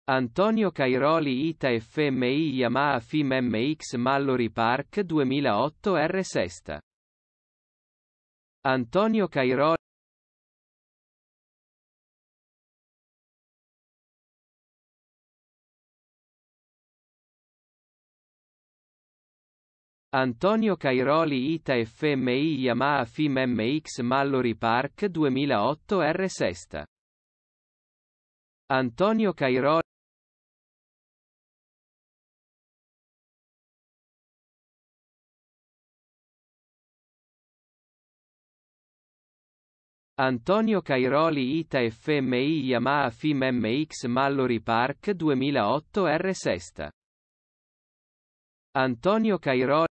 Antonio Cairoli ITA FMI Yamaha FIM MX Mallory Park 2008 R6a. Antonio Cairoli Antonio Cairoli ITA FMI Yamaha FIM MX Mallory Park 2008 R6a. Antonio Cairoli Antonio Cairoli ITA FMI Yamaha FIM MX Mallory Park 2008 R6a. Antonio Cairoli